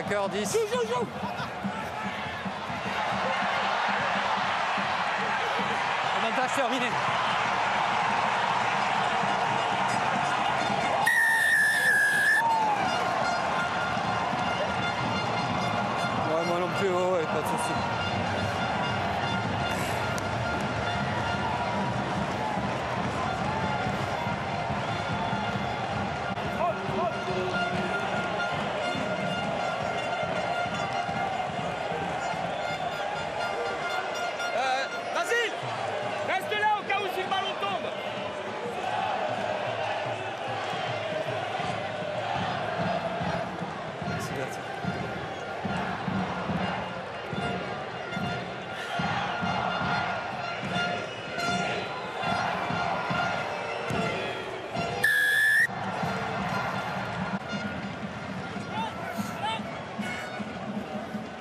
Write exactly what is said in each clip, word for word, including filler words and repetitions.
heures dix. Joue, joue, joue. Avantage terminé. Ouais, moi non plus, oh, ouais, pas de soucis. Reste là au cas où si le ballon tombe. C'est bien ça.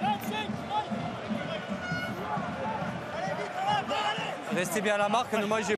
Restez bien à la marque, nous moi j'ai